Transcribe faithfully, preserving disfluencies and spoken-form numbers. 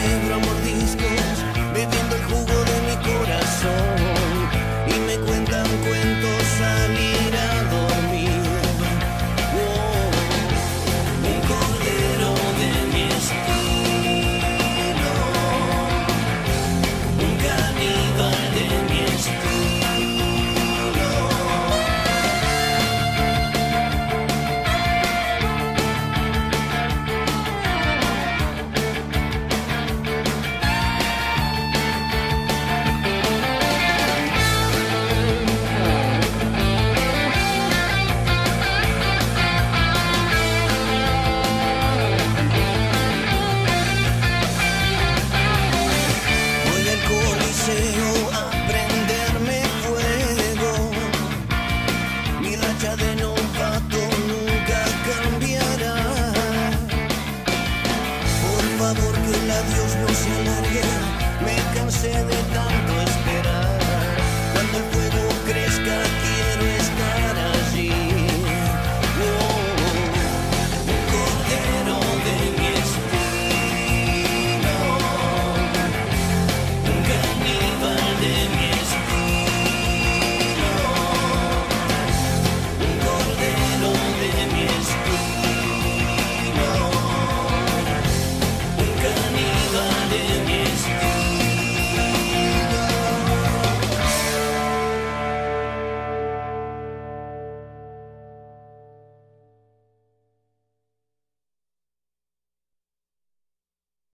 cerebro a mordiscos, bebiendo el jugo de mi corazón. Y me cuentan cuentos al ir a dormir. Oh, un cordero de mi estilo, un caníbal de mi estilo. A prenderme fuego, mi racha de novato nunca cambiará. Por favor que el adiós no se alargue, me cansé de tanto esperar. Cuando el fuego crezca quiero estar allí. Oh, un cordero de mi estilo, un caníbal de mi estilo, un cordero de mi estilo, un caníbal de mi estilo.